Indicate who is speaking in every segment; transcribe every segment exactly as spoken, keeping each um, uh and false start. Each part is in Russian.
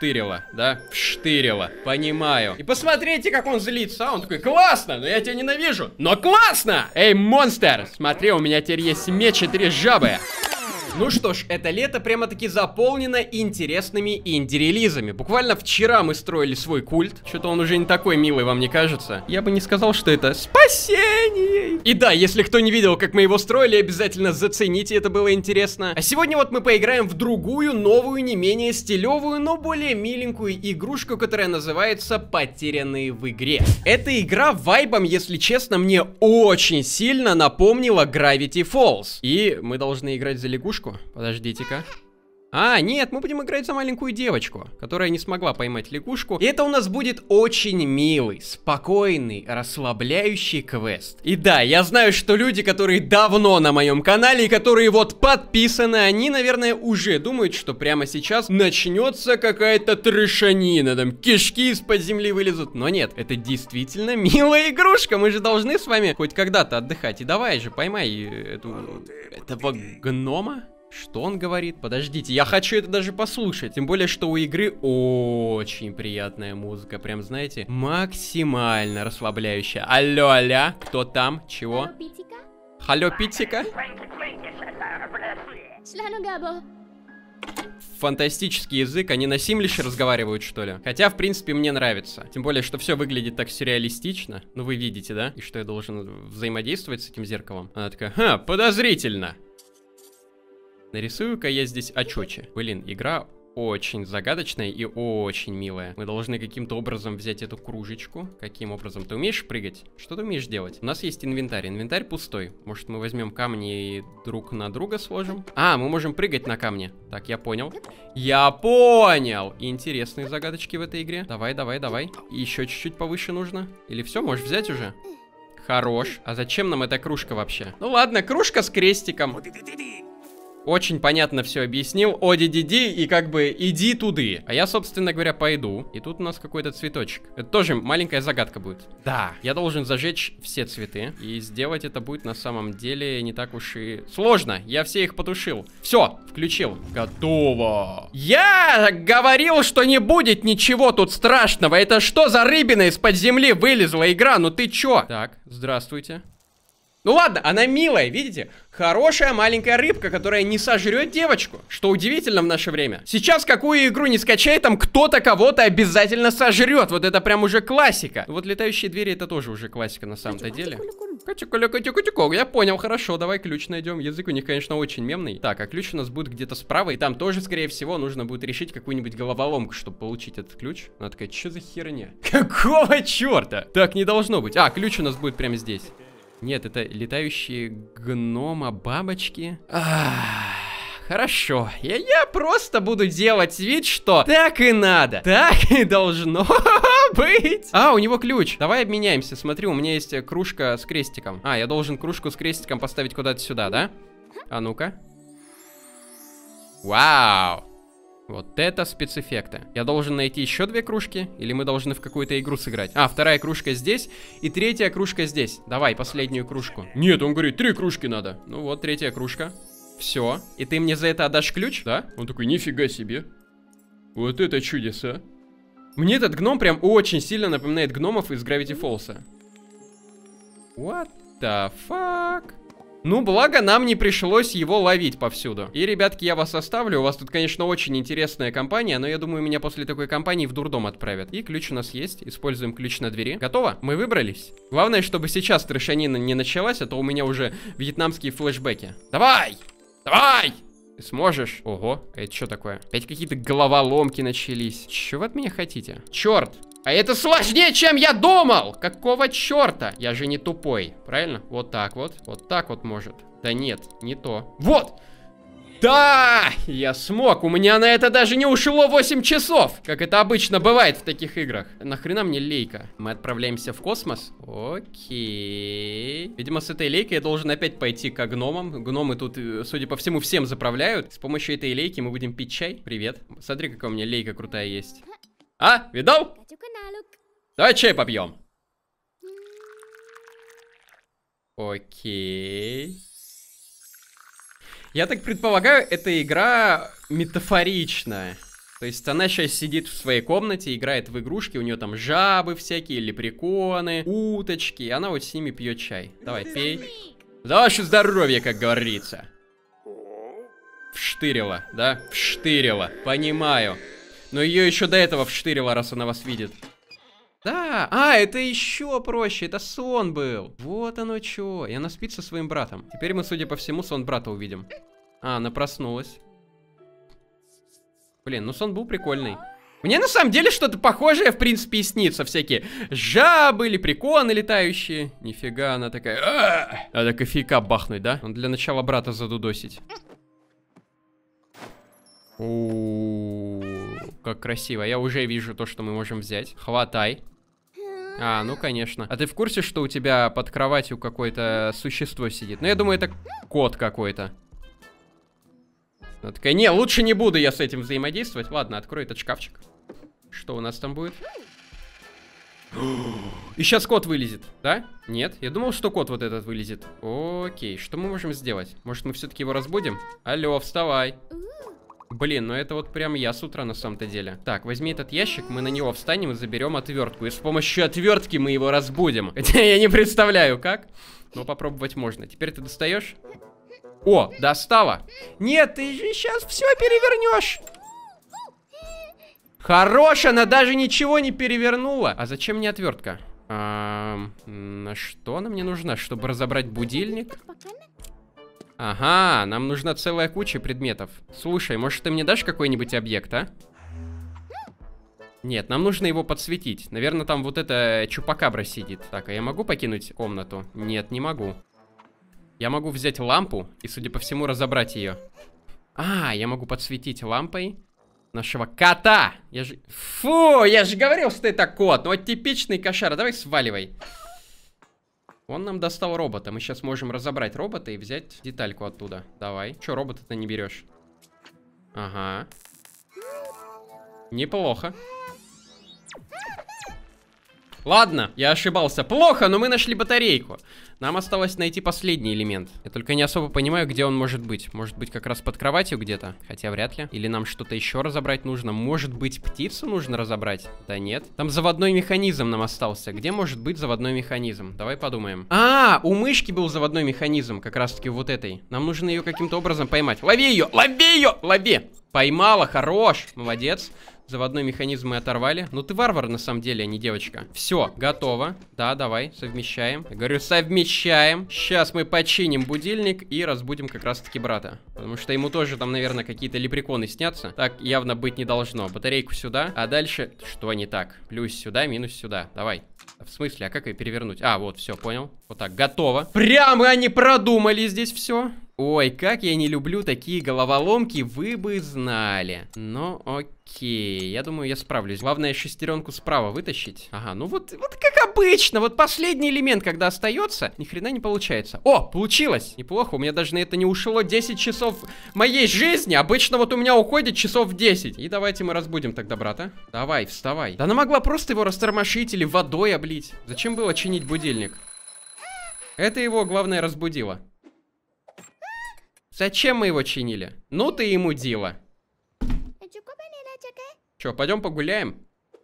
Speaker 1: вштырило, да? Вштырило, понимаю. И посмотрите, как он злится. А он такой: классно, но я тебя ненавижу. Но классно! Эй, монстр, смотри, у меня теперь есть меч и три жабы. Ну что ж, это лето прямо-таки заполнено интересными инди-релизами. Буквально вчера мы строили свой культ. Что-то он уже не такой милый, вам не кажется? Я бы не сказал, что это спасение. И да, если кто не видел, как мы его строили, обязательно зацените, это было интересно. А сегодня вот мы поиграем в другую, новую, не менее стилевую, но более миленькую игрушку, которая называется «Потерянные в игре». Эта игра вайбом, если честно, мне очень сильно напомнила Gravity Falls. И мы должны играть за лягушку. Подождите-ка. А, нет, мы будем играть за маленькую девочку, которая не смогла поймать лягушку. И это у нас будет очень милый, спокойный, расслабляющий квест. И да, я знаю, что люди, которые давно на моем канале и которые вот подписаны, они, наверное, уже думают, что прямо сейчас начнется какая-то трешанина, там кишки из-под земли вылезут. Но нет, это действительно милая игрушка. Мы же должны с вами хоть когда-то отдыхать. И давай же, поймай эту... этого гнома. Что он говорит? Подождите, я хочу это даже послушать. Тем более, что у игры очень приятная музыка. Прям, знаете, максимально расслабляющая. Алло, аля, кто там? Чего? Алло, Питика? Фантастический язык. Они на симлише разговаривают, что ли? Хотя, в принципе, мне нравится. Тем более, что все выглядит так сюрреалистично. Ну, вы видите, да? И что я должен взаимодействовать с этим зеркалом? Она такая: ха, подозрительно. Нарисую-ка я здесь очочи. Блин, игра очень загадочная и очень милая. Мы должны каким-то образом взять эту кружечку. Каким образом? Ты умеешь прыгать? Что ты умеешь делать? У нас есть инвентарь. Инвентарь пустой. Может, мы возьмем камни и друг на друга сложим? А, мы можем прыгать на камне. Так, я понял. Я понял! Интересные загадочки в этой игре. Давай, давай, давай. Еще чуть-чуть повыше нужно. Или все, можешь взять уже? Хорош. А зачем нам эта кружка вообще? Ну ладно, кружка с крестиком. Очень понятно все объяснил. Оди-ди-ди, и как бы иди туды. А я, собственно говоря, пойду. И тут у нас какой-то цветочек. Это тоже маленькая загадка будет. Да, я должен зажечь все цветы. И сделать это будет на самом деле не так уж и сложно. Я все их потушил. Все, включил. Готово. Я говорил, что не будет ничего тут страшного. Это что за рыбина из-под земли вылезла игра? Ну ты чё? Так, здравствуйте. Ну ладно, она милая, видите? Хорошая маленькая рыбка, которая не сожрет девочку. Что удивительно в наше время. Сейчас какую игру не скачай, там кто-то кого-то обязательно сожрет. Вот это прям уже классика. Вот летающие двери — это тоже уже классика на самом-то деле. Я понял, хорошо, давай ключ найдем. Язык у них, конечно, очень мемный. Так, а ключ у нас будет где-то справа. И там тоже, скорее всего, нужно будет решить какую-нибудь головоломку, чтобы получить этот ключ. Она такая: что за херня? Какого черта? Так не должно быть. А, ключ у нас будет прямо здесь. Нет, это летающие гнома-бабочки. Хорошо. Я, я просто буду делать вид, что так и надо. Так и должно быть. А, у него ключ. Давай обменяемся. Смотри, у меня есть кружка с крестиком. А, я должен кружку с крестиком поставить куда-то сюда, да? А ну-ка. Вау. Вот это спецэффекты. Я должен найти еще две кружки? Или мы должны в какую-то игру сыграть? А, вторая кружка здесь и третья кружка здесь. Давай, последнюю кружку. Нет, он говорит, три кружки надо. Ну вот, третья кружка. Все. И ты мне за это отдашь ключ? Да? Он такой: нифига себе. Вот это чудеса. Мне этот гном прям очень сильно напоминает гномов из Gravity Falls. What the fuck? Ну, благо нам не пришлось его ловить повсюду. И, ребятки, я вас оставлю. У вас тут, конечно, очень интересная компания, но я думаю, меня после такой компании в дурдом отправят. И ключ у нас есть. Используем ключ на двери. Готово? Мы выбрались. Главное, чтобы сейчас трешанина не началась, а то у меня уже вьетнамские флешбеки. Давай! Давай! Ты сможешь? Ого, это что такое? Опять какие-то головоломки начались. Чего вы от меня хотите? Черт! А это сложнее, чем я думал! Какого черта? Я же не тупой, правильно? Вот так вот. Вот так вот может. Да нет, не то. Вот! Да! Я смог! У меня на это даже не ушло восемь часов! Как это обычно бывает в таких играх. Нахрена мне лейка? Мы отправляемся в космос? Окей. Видимо, с этой лейкой я должен опять пойти к гномам. Гномы тут, судя по всему, всем заправляют. С помощью этой лейки мы будем пить чай. Привет. Смотри, какая у меня лейка крутая есть. А, видал? Давай чай попьем. Окей. Я так предполагаю, эта игра метафоричная. То есть она сейчас сидит в своей комнате, играет в игрушки, у нее там жабы всякие, лепреконы, уточки, и она вот с ними пьет чай. Давай, пей. За ваше здоровье, как говорится. Вштырила, да? Вштырила, понимаю. Но ее еще до этого вштырила, раз она вас видит. Да, а, это еще проще, это сон был. Вот оно что. И она спит со своим братом. Теперь мы, судя по всему, сон брата увидим. А, она проснулась. Блин, ну сон был прикольный. Мне на самом деле что-то похожее, в принципе, и снится. Всякие жабы, лепреконы летающие. Нифига, она такая... А-а-а! Надо кофейка бахнуть, да? Для начала брата задудосить. У-у-у, как красиво. Я уже вижу то, что мы можем взять. Хватай. А, ну конечно. А ты в курсе, что у тебя под кроватью какое-то существо сидит? Ну, я думаю, это кот какой-то. Она такая, не, лучше не буду я с этим взаимодействовать. Ладно, открой этот шкафчик. Что у нас там будет? И сейчас кот вылезет, да? Нет? Я думал, что кот вот этот вылезет. Окей, что мы можем сделать? Может, мы все-таки его разбудим? Алло, вставай. Блин, ну это вот прям я с утра на самом-то деле. Так, возьми этот ящик, мы на него встанем и заберем отвертку. И с помощью отвертки мы его разбудим. Хотя я не представляю, как. Но попробовать можно. Теперь ты достаешь? О, достала. Нет, ты же сейчас все перевернешь. Хорош, она даже ничего не перевернула. А зачем мне отвертка? А, на что она мне нужна? Чтобы разобрать будильник? Ага, нам нужна целая куча предметов. Слушай, может, ты мне дашь какой-нибудь объект, а? Нет, нам нужно его подсветить. Наверное, там вот эта чупакабра сидит. Так, а я могу покинуть комнату? Нет, не могу. Я могу взять лампу и, судя по всему, разобрать ее. А, я могу подсветить лампой нашего кота. Я же... Фу, я же говорил, что это кот. Ну, вот типичный кошара. Давай сваливай. Он нам достал робота. Мы сейчас можем разобрать робота и взять детальку оттуда. Давай. Че, робота-то не берешь? Ага. Неплохо. Ладно, я ошибался. Плохо, но мы нашли батарейку. Нам осталось найти последний элемент. Я только не особо понимаю, где он может быть. Может быть, как раз под кроватью где-то? Хотя вряд ли. Или нам что-то еще разобрать нужно? Может быть, птицу нужно разобрать? Да нет. Там заводной механизм нам остался. Где может быть заводной механизм? Давай подумаем. А, у мышки был заводной механизм. Как раз таки вот этой. Нам нужно ее каким-то образом поймать. Лови ее! Лови ее! Лови! Поймала, хорош. Молодец. Заводной механизм мы оторвали. Ну ты варвар на самом деле, а не девочка. Все, готово. Да, давай, совмещаем. Я говорю, совмещаем. Сейчас мы починим будильник и разбудим как раз таки брата. Потому что ему тоже там, наверное, какие-то лепреконы снятся. Так явно быть не должно. Батарейку сюда, а дальше... Что не так? Плюс сюда, минус сюда. Давай. В смысле, а как ее перевернуть? А, вот, все, понял. Вот так, готово. Прямо они продумали здесь все. Ой, как я не люблю такие головоломки, вы бы знали. Ну, окей, я думаю, я справлюсь. Главное, шестеренку справа вытащить. Ага, ну вот, вот как обычно, вот последний элемент, когда остается, ни хрена не получается. О, получилось! Неплохо, у меня даже на это не ушло десять часов моей жизни. Обычно вот у меня уходит часов десять. И давайте мы разбудим тогда брата. Давай, вставай. Да она могла просто его растормошить или водой облить. Зачем было чинить будильник? Это его, главное, разбудило. Зачем мы его чинили? Ну ты ему дила. Че, пойдем погуляем?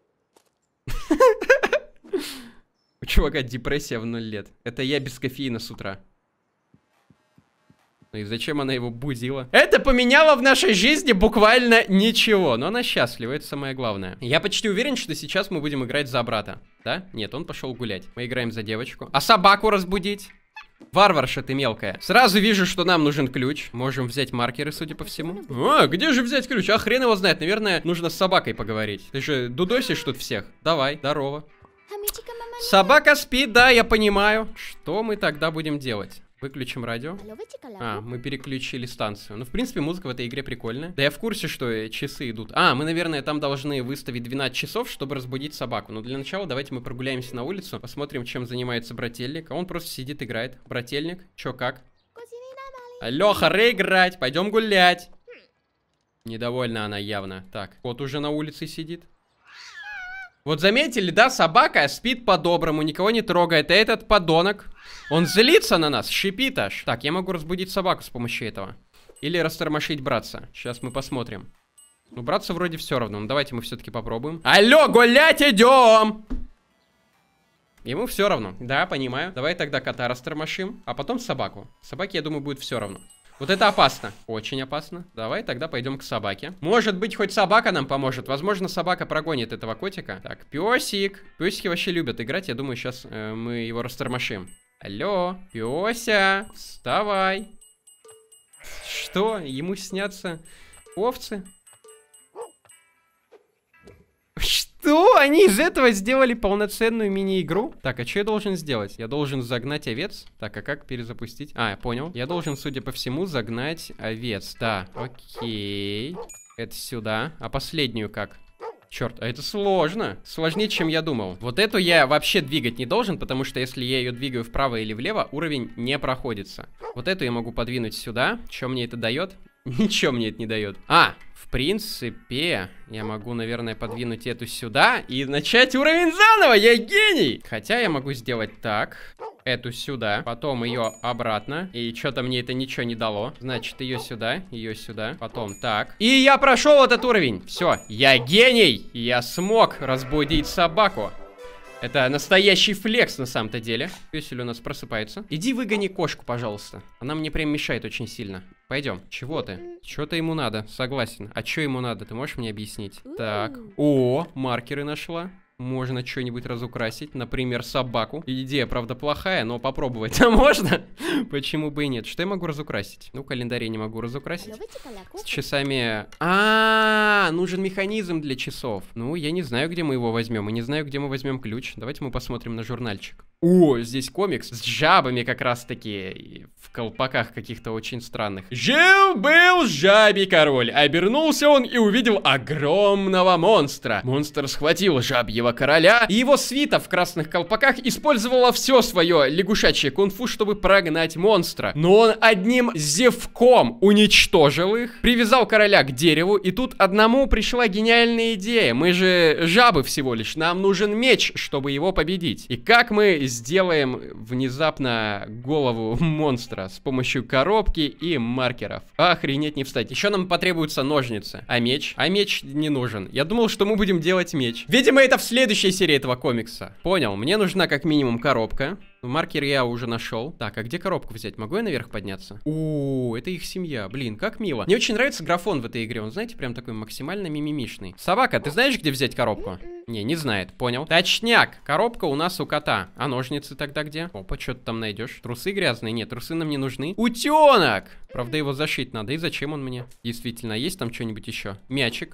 Speaker 1: У чувака депрессия в ноль лет. Это я без кофеина с утра. Ну и зачем она его будила? Это поменяло в нашей жизни буквально ничего. Но она счастлива, это самое главное. Я почти уверен, что сейчас мы будем играть за брата. Да? Нет, он пошел гулять. Мы играем за девочку. А собаку разбудить? Варварша ты мелкая. Сразу вижу, что нам нужен ключ. Можем взять маркеры, судя по всему. А, где же взять ключ? А хрен его знает. Наверное, нужно с собакой поговорить. Ты же дудосишь тут всех. Давай, здорово. Собака спит, да, я понимаю. Что мы тогда будем делать? Выключим радио. А, мы переключили станцию. Ну, в принципе, музыка в этой игре прикольная. Да я в курсе, что часы идут. А, мы, наверное, там должны выставить двенадцать часов, чтобы разбудить собаку. Но для начала давайте мы прогуляемся на улицу, посмотрим, чем занимается брательник. А он просто сидит, играет. Брательник, чё, как? Алло, харе играть, пойдем гулять. Недовольна она явно. Так, кот уже на улице сидит. Вот заметили, да, собака спит по-доброму, никого не трогает. А этот подонок, он злится на нас, шипит аж. Так, я могу разбудить собаку с помощью этого. Или растормошить братца. Сейчас мы посмотрим. Ну, браться вроде все равно. Ну, давайте мы все-таки попробуем. Алло, гулять идем! Ему все равно. Да, понимаю. Давай тогда кота растормошим, а потом собаку. Собаке, я думаю, будет все равно. Вот это опасно. Очень опасно. Давай тогда пойдем к собаке. Может быть, хоть собака нам поможет. Возможно, собака прогонит этого котика. Так, песик. Песики вообще любят играть. Я думаю, сейчас э, мы его растормошим. Алло, пёся, вставай. Что? Ему снятся овцы? Что? Они из этого сделали полноценную мини-игру? Так, а что я должен сделать? Я должен загнать овец? Так, а как перезапустить? А, я понял. Я должен, судя по всему, загнать овец. Да, окей. Это сюда. А последнюю как? Черт, а это сложно. Сложнее, чем я думал. Вот эту я вообще двигать не должен, потому что если я ее двигаю вправо или влево, уровень не проходится. Вот эту я могу подвинуть сюда. Что мне это дает? Ничего мне это не дает. А, в принципе, я могу, наверное, подвинуть эту сюда и начать уровень заново. Я гений! Хотя я могу сделать так. Эту сюда, потом ее обратно. И что-то мне это ничего не дало. Значит, ее сюда, ее сюда, потом так. И я прошел этот уровень. Все, я гений! Я смог разбудить собаку. Это настоящий флекс на самом-то деле. Пёсель у нас просыпается. Иди выгони кошку, пожалуйста. Она мне прям мешает очень сильно. Пойдем. Чего ты? Что-то ему надо, согласен. А что ему надо, ты можешь мне объяснить? Так. О, маркеры нашла. Можно что-нибудь разукрасить, например, собаку. Идея, правда, плохая, но попробовать-то можно. Почему бы и нет? Что я могу разукрасить? Ну, календарь я не могу разукрасить. С часами... А, нужен механизм для часов. Ну, я не знаю, где мы его возьмем. И не знаю, где мы возьмем ключ. Давайте мы посмотрим на журнальчик. О, здесь комикс с жабами как раз-таки. В колпаках каких-то очень странных. Жил-был жабий король. Обернулся он и увидел огромного монстра. Монстр схватил жабьего короля, и его свита в красных колпаках использовала все свое лягушачье кунг-фу, чтобы прогнать монстра. Но он одним зевком уничтожил их, привязал короля к дереву, и тут одному пришла гениальная идея. Мы же жабы всего лишь, нам нужен меч, чтобы его победить. И как мы сделаем внезапно голову монстра? С помощью коробки и маркеров. Охренеть не встать. Еще нам потребуются ножницы. А меч? А меч не нужен. Я думал, что мы будем делать меч. Видимо, это в следующей серии этого комикса. Понял, мне нужна как минимум коробка. Маркер я уже нашел. Так, а где коробку взять? Могу я наверх подняться? О, это их семья. Блин, как мило. Мне очень нравится графон в этой игре. Он, знаете, прям такой максимально мимимишный. Собака, ты знаешь, где взять коробку? Не, не знает. Понял. Точняк. Коробка у нас у кота. А ножницы тогда где? Опа, что ты там найдешь? Трусы грязные? Нет, трусы нам не нужны. Утенок! Правда, его зашить надо. И зачем он мне? Действительно, есть там что-нибудь еще? Мячик.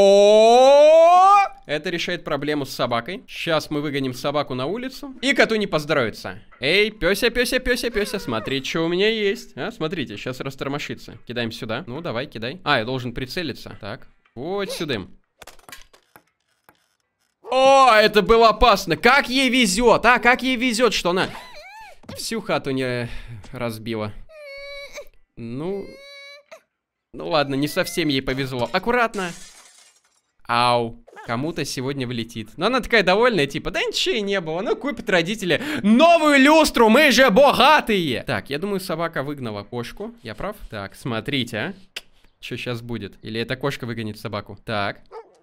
Speaker 1: О, это решает проблему с собакой. Сейчас мы выгоним собаку на улицу. И коту не поздоровится. Эй, пёся, пёся, пёся, пёся, смотри, что у меня есть. А, смотрите, сейчас растормошится. Кидаем сюда. Ну, давай, кидай. А, я должен прицелиться. Так, вот сюда. О, это было опасно. Как ей везет, а? Как ей везет, что она всю хату не разбила. Ну... Ну ладно, не совсем ей повезло. Аккуратно. Ау. Кому-то сегодня влетит. Но она такая довольная, типа, да ничего и не было. Ну, купят родители новую люстру, мы же богатые. Так, я думаю, собака выгнала кошку. Я прав? Так, смотрите, а. Что сейчас будет? Или эта кошка выгонит собаку? Так.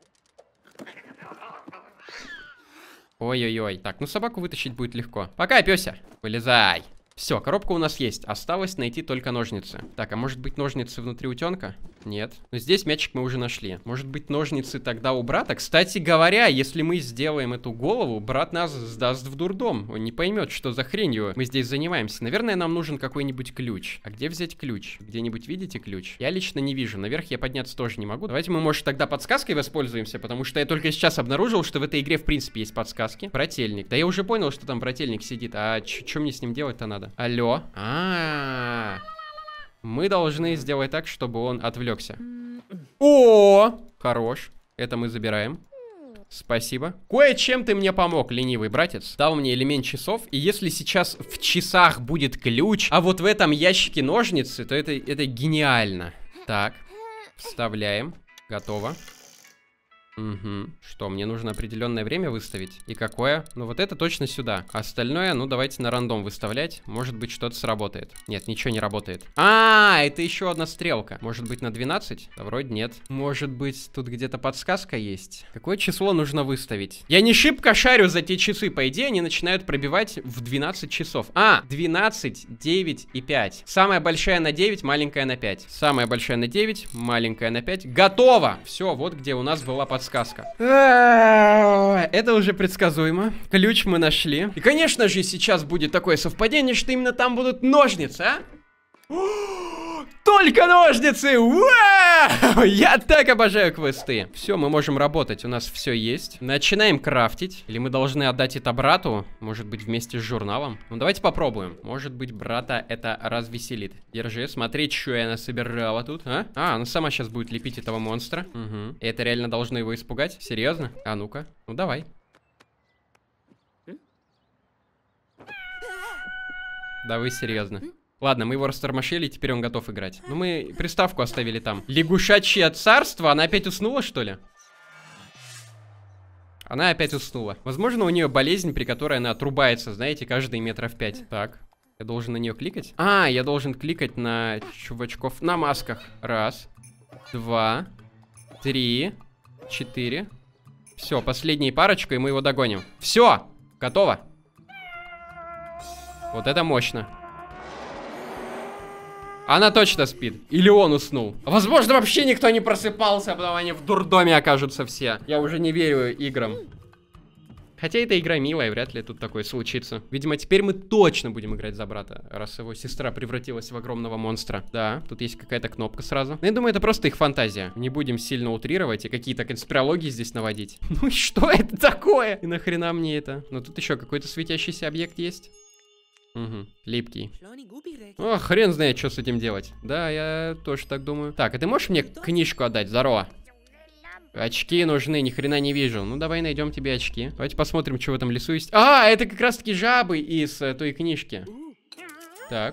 Speaker 1: Ой-ой-ой. Так, ну собаку вытащить будет легко. Пока, пёся. Вылезай. Все, коробка у нас есть. Осталось найти только ножницы. Так, а может быть ножницы внутри утенка? Нет. Но здесь мячик мы уже нашли. Может быть ножницы тогда у брата? Кстати говоря, если мы сделаем эту голову, брат нас сдаст в дурдом. Он не поймет, что за хренью мы здесь занимаемся. Наверное, нам нужен какой-нибудь ключ. А где взять ключ? Где-нибудь видите ключ? Я лично не вижу. Наверх я подняться тоже не могу. Давайте мы, может, тогда подсказкой воспользуемся, потому что я только сейчас обнаружил, что в этой игре в принципе есть подсказки. Брательник. Да я уже понял, что там брательник сидит. А что мне с ним делать-то надо? Алло. А-а-а. Мы должны сделать так, чтобы он отвлекся. О, хорош. Это мы забираем. Спасибо. Кое-чем ты мне помог, ленивый братец. Дал мне элемент часов. И если сейчас в часах будет ключ, а вот в этом ящике ножницы, то это, это гениально. Так, вставляем. Готово. Угу. Что, мне нужно определенное время выставить? И какое? Ну вот это точно сюда. Остальное, ну давайте на рандом выставлять. Может быть, что-то сработает. Нет, ничего не работает. А, это еще одна стрелка. Может быть, на двенадцать? Да вроде нет. Может быть, тут где-то подсказка есть? Какое число нужно выставить? Я не шибко шарю за те часы. По идее, они начинают пробивать в двенадцать часов. А, двенадцать, девять и пять. Самая большая на девять, маленькая на пять. Самая большая на девять, маленькая на пять. Готово! Все, вот где у нас была подсказка. Сказка. Это уже предсказуемо. Ключ мы нашли. И, конечно же, сейчас будет такое совпадение, что именно там будут ножницы, а? Только ножницы! Вау! Я так обожаю квесты. Все, мы можем работать, у нас все есть. Начинаем крафтить. Или мы должны отдать это брату? Может быть, вместе с журналом? Ну, давайте попробуем. Может быть, брата это развеселит. Держи, смотри, что я насобирала тут, а? А, она сама сейчас будет лепить этого монстра. Угу. И это реально должно его испугать? Серьезно? А ну-ка. Ну, давай. Да вы серьезно. Ладно, мы его растормошили, теперь он готов играть. Ну, мы приставку оставили там. Лягушачье царство? Она опять уснула, что ли? Она опять уснула. Возможно, у нее болезнь, при которой она отрубается, знаете, каждые метров пять. Так, я должен на нее кликать? А, я должен кликать на чувачков на масках. Раз, два, три, четыре. Все, последняя парочка, и мы его догоним. Все, готово. Вот это мощно. Она точно спит. Или он уснул. Возможно, вообще никто не просыпался, а потом они в дурдоме окажутся все. Я уже не верю играм. Хотя эта игра милая, вряд ли тут такое случится. Видимо, теперь мы точно будем играть за брата, раз его сестра превратилась в огромного монстра. Да, тут есть какая-то кнопка сразу. Но я думаю, это просто их фантазия. Не будем сильно утрировать и какие-то конспирологии здесь наводить. Ну и что это такое? И нахрена мне это? Но тут еще какой-то светящийся объект есть. Угу, липкий. О, хрен знает, что с этим делать. Да, я тоже так думаю. Так, а ты можешь мне книжку отдать? Здорово. Очки нужны, ни хрена не вижу. Ну, давай найдем тебе очки. Давайте посмотрим, что в этом лесу есть. А, это как раз-таки жабы из э, той книжки. Так.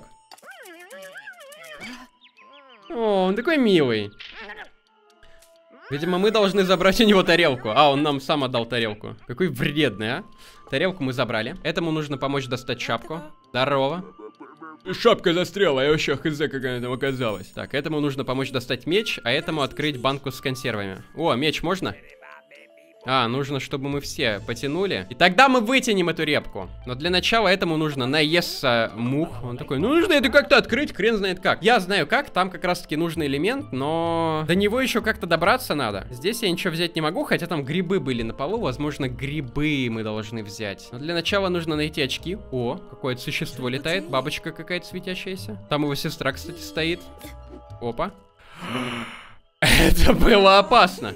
Speaker 1: О, он такой милый. Видимо, мы должны забрать у него тарелку. А, он нам сам отдал тарелку. Какой вредный, а? Тарелку мы забрали. Этому нужно помочь достать шапку. Здорово. Шапка застряла, я вообще хз, как она там оказалась. Так, этому нужно помочь достать меч, а этому открыть банку с консервами. О, меч можно? А, нужно, чтобы мы все потянули. И тогда мы вытянем эту репку. Но для начала этому нужно наесться мух. Он такой, ну нужно это как-то открыть, хрен знает как. Я знаю как, там как раз-таки нужный элемент, но до него еще как-то добраться надо. Здесь я ничего взять не могу, хотя там грибы были на полу. Возможно, грибы мы должны взять. Но для начала нужно найти очки. О, какое-то существо летает, бабочка какая-то светящаяся. Там его сестра, кстати, стоит. Опа. Это было опасно.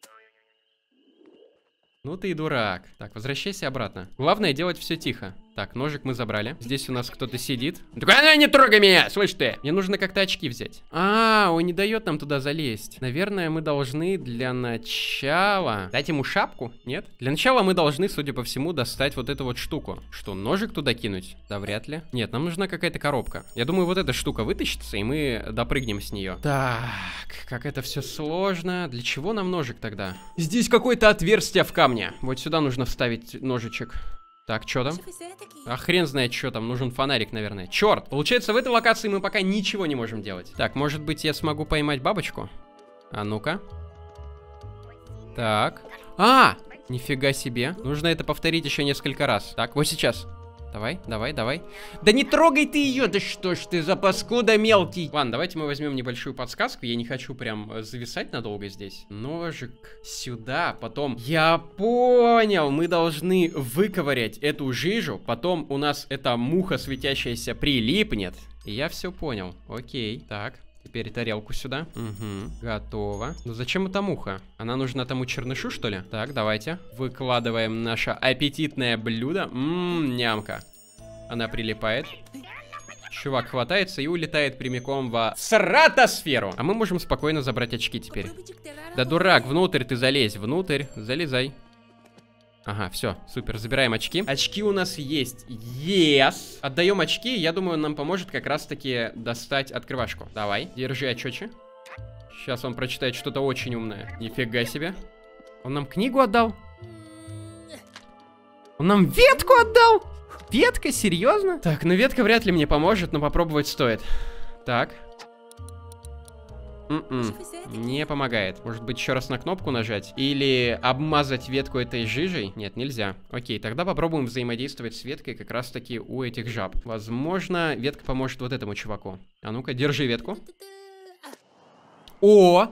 Speaker 1: Ну ты и дурак. Так, возвращайся обратно. Главное делать все тихо. Так, ножик мы забрали. Здесь у нас кто-то сидит. Он такой, а, не трогай меня, слышь ты. Мне нужно как-то очки взять. А, он не дает нам туда залезть. Наверное, мы должны для начала дать ему шапку, нет? Для начала мы должны, судя по всему, достать вот эту вот штуку. Что, ножик туда кинуть? Да вряд ли. Нет, нам нужна какая-то коробка. Я думаю, вот эта штука вытащится, и мы допрыгнем с нее. Так, как это все сложно. Для чего нам ножик тогда? Здесь какое-то отверстие в камне. Вот сюда нужно вставить ножичек. Так, что там? А хрен знает, что там. Нужен фонарик, наверное. Черт! Получается, в этой локации мы пока ничего не можем делать. Так, может быть, я смогу поймать бабочку? А ну-ка. Так. А! Нифига себе. Нужно это повторить еще несколько раз. Так, вот сейчас. Давай, давай, давай. Да не трогай ты ее! Да что ж ты за паскуда мелкий! Ладно, давайте мы возьмем небольшую подсказку. Я не хочу прям зависать надолго здесь. Ножик сюда, потом... Я понял! Мы должны выковырять эту жижу. Потом у нас эта муха светящаяся прилипнет. И я все понял. Окей, так. Теперь тарелку сюда. Угу, готово. Ну зачем эта муха? Она нужна тому чернышу, что ли? Так, давайте. Выкладываем наше аппетитное блюдо. Ммм, нямка. Она прилипает. Чувак хватается и улетает прямиком во стратосферу. А мы можем спокойно забрать очки теперь. Да дурак, внутрь ты залезь. Внутрь, залезай. Ага, все, супер, забираем очки. Очки у нас есть. Yes. Отдаем очки, я думаю, он нам поможет как раз-таки достать открывашку. Давай, держи очечи. Сейчас он прочитает что-то очень умное. Нифига себе. Он нам книгу отдал? Он нам ветку отдал? Ветка? Серьезно? Так, ну ветка вряд ли мне поможет, но попробовать стоит. Так. М-м, не помогает. Может быть, еще раз на кнопку нажать? Или обмазать ветку этой жижей? Нет, нельзя. Окей, тогда попробуем взаимодействовать с веткой как раз-таки у этих жаб. Возможно, ветка поможет вот этому чуваку. А ну-ка, держи ветку. О!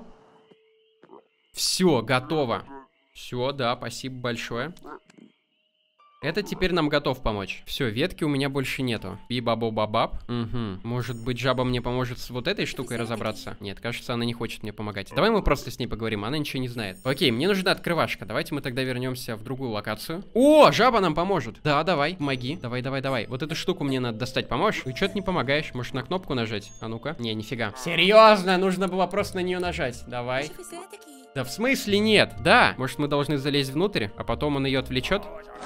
Speaker 1: Все, готово. Все, да, спасибо большое. Это теперь нам готов помочь. Все, ветки у меня больше нету. Би-бабу-бабаб. Угу. Может быть, жаба мне поможет с вот этой штукой разобраться? Нет, кажется, она не хочет мне помогать. Давай мы просто с ней поговорим, она ничего не знает. Окей, мне нужна открывашка. Давайте мы тогда вернемся в другую локацию. О, жаба нам поможет. Да, давай, помоги. Давай, давай, давай. Вот эту штуку мне надо достать. Поможешь? Ты что-то не помогаешь. Может, на кнопку нажать? А ну-ка. Не, нифига. Серьезно, нужно было просто на нее нажать. Давай. Да в смысле нет? Да. Может, мы должны залезть внутрь, а потом он ее отвлечет?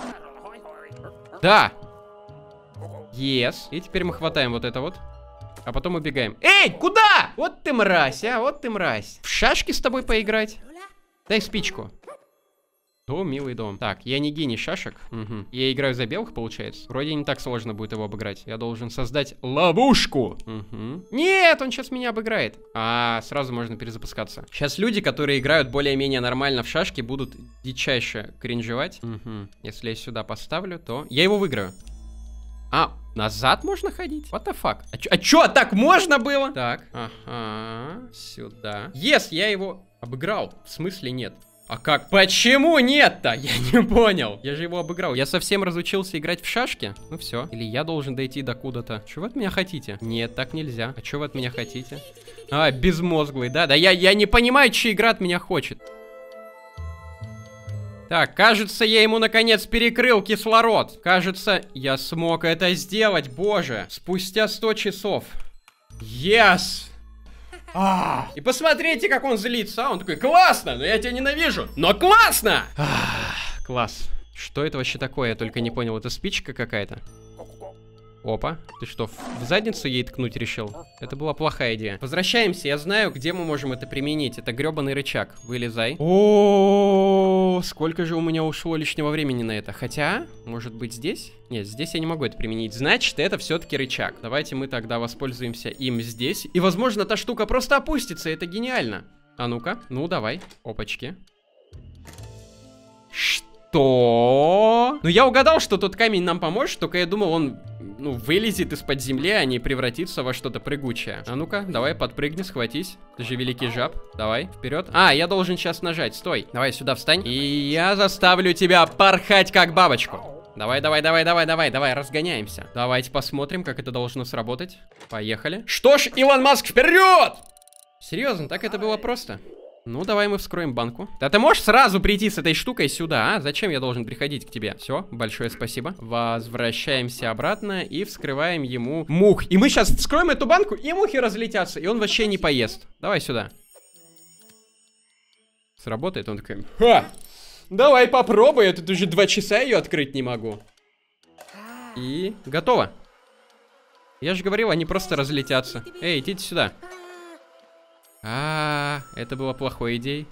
Speaker 1: Да. Yes. И теперь мы хватаем вот это вот. А потом убегаем. Эй, куда? Вот ты мразь, а, вот ты мразь. В шашки с тобой поиграть? Дай спичку. О, милый дом. Так, я не гений шашек. Угу. Я играю за белых, получается. Вроде не так сложно будет его обыграть. Я должен создать ловушку. Угу. Нет, он сейчас меня обыграет. А, сразу можно перезапускаться. Сейчас люди, которые играют более-менее нормально в шашки, будут дичайше кринжевать. Угу. Если я сюда поставлю, то я его выиграю. А, назад можно ходить? What the fuck? А чё, а чё, так можно было? Так, ага, сюда. Yes, я его обыграл. В смысле нет? А как? Почему нет-то? Я не понял. Я же его обыграл. Я совсем разучился играть в шашки. Ну все. Или я должен дойти до куда-то. Что вы от меня хотите? Нет, так нельзя. А что вы от меня хотите? А, безмозглый, да? Да я, я не понимаю, чья игра от меня хочет. Так, кажется, я ему наконец перекрыл кислород. Кажется, я смог это сделать, боже. Спустя сто часов. Yes! А, и посмотрите, как он злится. Он такой, классно, но я тебя ненавижу. Но классно! А, класс. Что это вообще такое? Я только не понял. Это спичка какая-то? Опа. Ты что, в задницу ей ткнуть решил? Это была плохая идея. Возвращаемся. Я знаю, где мы можем это применить. Это гребаный рычаг. Вылезай. О, сколько же у меня ушло лишнего времени на это. Хотя, может быть, здесь? Нет, здесь я не могу это применить. Значит, это все-таки рычаг. Давайте мы тогда воспользуемся им здесь. И, возможно, та штука просто опустится. Это гениально. А ну-ка. Ну, давай. Опачки. Что? Ну, я угадал, что тот камень нам поможет, только я думал, он, ну, вылезет из-под земли, а не превратится во что-то прыгучее. А ну-ка, давай, подпрыгни, схватись. Ты же великий жаб. Давай, вперед. А, я должен сейчас нажать. Стой. Давай сюда встань. И я заставлю тебя порхать, как бабочку. Давай, давай, давай, давай, давай, давай, разгоняемся. Давайте посмотрим, как это должно сработать. Поехали. Что ж, Илон Маск, вперед! Серьезно, так это было просто? Ну, давай мы вскроем банку. Да ты можешь сразу прийти с этой штукой сюда, а? Зачем я должен приходить к тебе? Все, большое спасибо. Возвращаемся обратно и вскрываем ему мух. И мы сейчас вскроем эту банку, и мухи разлетятся, и он вообще не поест. Давай сюда. Сработает? Он такой, ха! Давай попробуй, я тут уже два часа ее открыть не могу. И готово. Я же говорил, они просто разлетятся. Эй, идите сюда. А, -а, -а это было плохой идеей.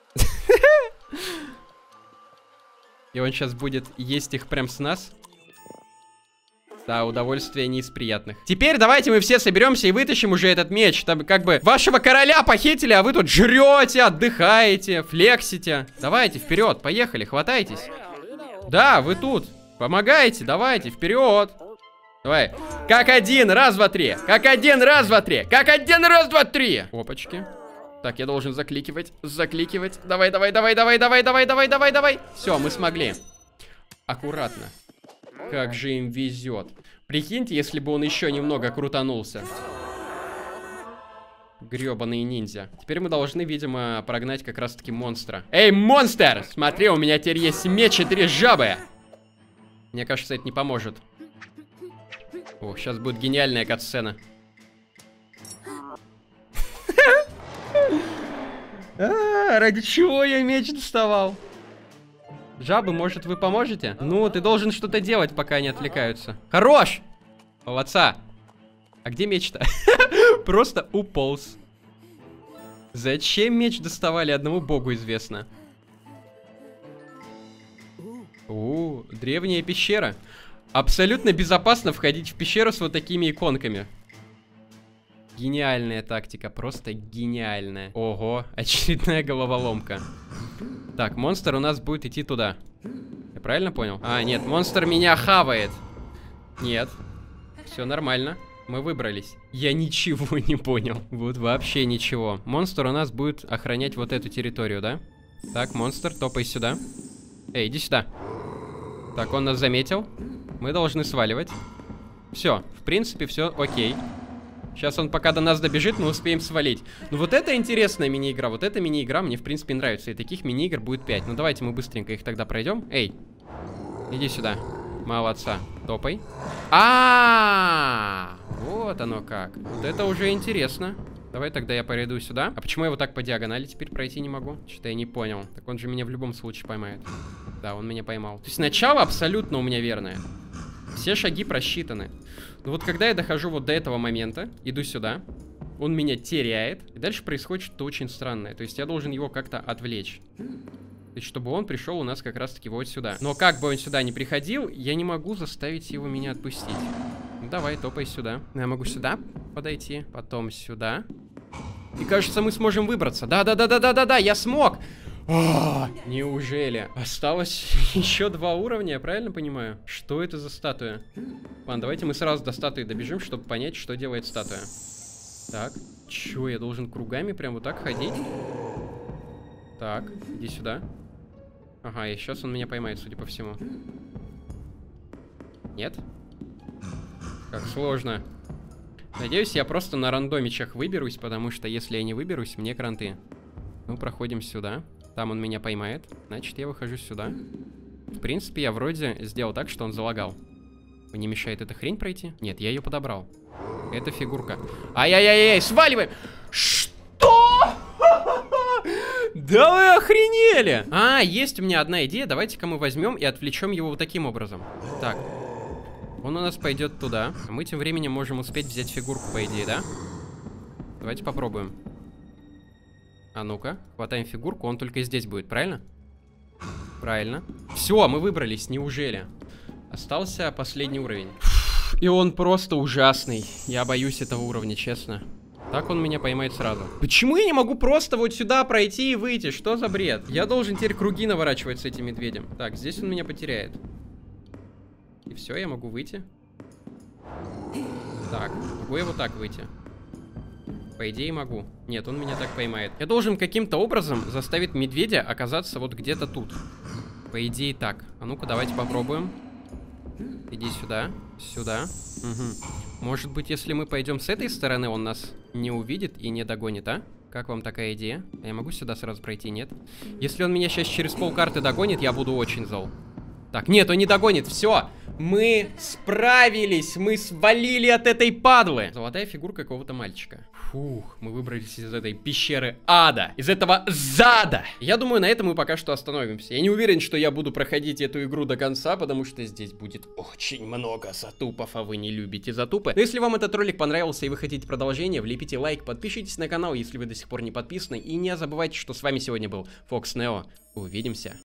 Speaker 1: И он сейчас будет есть их прям с нас. Да, удовольствие не из приятных. Теперь давайте мы все соберемся и вытащим уже этот меч. Там как бы вашего короля похитили, а вы тут жрете, отдыхаете, флексите. Давайте, вперед, поехали, хватайтесь. Да, вы тут. Помогайте, давайте, вперед. Давай. Как один, раз, два, три. Как один, раз, два, три. Как один, раз, два, три. Опачки. Так, я должен закликивать, закликивать. Давай, давай, давай, давай, давай, давай, давай, давай, давай. Все, мы смогли. Аккуратно. Как же им везет. Прикиньте, если бы он еще немного крутанулся. Гребаные ниндзя. Теперь мы должны, видимо, прогнать как раз-таки монстра. Эй, монстр! Смотри, у меня теперь есть меч и три жабы. Мне кажется, это не поможет. О, сейчас будет гениальная катсцена. Ради чего я меч доставал? Жабы, может, вы поможете? Ну, ты должен что-то делать, пока они отвлекаются. Хорош! Молодца. А где меч-то? Просто уполз. Зачем меч доставали, одному богу известно. У, древняя пещера. Абсолютно безопасно входить в пещеру с вот такими иконками. Гениальная тактика, просто гениальная. Ого, очередная головоломка. Так, монстр у нас будет идти туда. Я правильно понял? А, нет, монстр меня хавает. Нет, все нормально. Мы выбрались. Я ничего не понял. Вот вообще ничего. Монстр у нас будет охранять вот эту территорию, да? Так, монстр, топай сюда. Эй, иди сюда. Так, он нас заметил. Мы должны сваливать. Все, в принципе, все окей. Сейчас он пока до нас добежит, мы успеем свалить. Ну вот это интересная мини-игра. Вот эта мини-игра мне, в принципе, нравится. И таких мини-игр будет пять. Ну давайте мы быстренько их тогда пройдем. Эй, иди сюда. Молодца. Топай. А, вот оно как. Вот это уже интересно. Давай тогда я пойду сюда. А почему я вот так по диагонали теперь пройти не могу? Что-то я не понял. Так он же меня в любом случае поймает. Да, он меня поймал. То есть начало абсолютно у меня верное. Все шаги просчитаны. Но вот когда я дохожу вот до этого момента, иду сюда, он меня теряет, и дальше происходит что-то очень странное. То есть я должен его как-то отвлечь. То есть чтобы он пришел у нас как раз-таки вот сюда. Но как бы он сюда не приходил, я не могу заставить его меня отпустить. Ну давай, топай сюда. Я могу сюда подойти, потом сюда. И кажется, мы сможем выбраться. Да-да-да-да-да-да-да, я смог! О, неужели? Осталось еще два уровня, я правильно понимаю? Что это за статуя? Ладно, давайте мы сразу до статуи добежим, чтобы понять, что делает статуя. Так, чё, я должен кругами прям вот так ходить? Так, иди сюда. Ага, и сейчас он меня поймает, судя по всему. Нет? Как сложно. Надеюсь, я просто на рандомичах выберусь, потому что если я не выберусь, мне кранты. Ну, проходим сюда. Там он меня поймает. Значит, я выхожу сюда. В принципе, я вроде сделал так, что он залагал. Не мешает эта хрень пройти? Нет, я ее подобрал. Это фигурка. Ай-яй-яй-яй, сваливаем! Что? Да вы охренели! А, есть у меня одна идея. Давайте-ка мы возьмем и отвлечем его вот таким образом. Так. Он у нас пойдет туда. А мы тем временем можем успеть взять фигурку, по идее, да? Давайте попробуем. А ну-ка, хватаем фигурку, он только здесь будет, правильно? Правильно. Все, мы выбрались, неужели? Остался последний уровень. И он просто ужасный. Я боюсь этого уровня, честно. Так он меня поймает сразу. Почему я не могу просто вот сюда пройти и выйти? Что за бред? Я должен теперь круги наворачивать с этим медведем. Так, здесь он меня потеряет. И все, я могу выйти. Так, могу я вот так выйти? По идее могу. Нет, он меня так поймает. Я должен каким-то образом заставить медведя оказаться вот где-то тут. По идее так. А ну-ка, давайте попробуем. Иди сюда. Сюда. Угу. Может быть, если мы пойдем с этой стороны, он нас не увидит и не догонит, а? Как вам такая идея? Я могу сюда сразу пройти, нет? Если он меня сейчас через полкарты догонит, я буду очень зол. Так, нет, он не догонит. Все. Мы справились. Мы свалили от этой падлы. Золотая фигурка какого-то мальчика. Фух, мы выбрались из этой пещеры ада. Из этого зада. Я думаю, на этом мы пока что остановимся. Я не уверен, что я буду проходить эту игру до конца, потому что здесь будет очень много затупов, а вы не любите затупы. Но если вам этот ролик понравился и вы хотите продолжение, влепите лайк, подпишитесь на канал, если вы до сих пор не подписаны. И не забывайте, что с вами сегодня был Фокс Нео. Увидимся.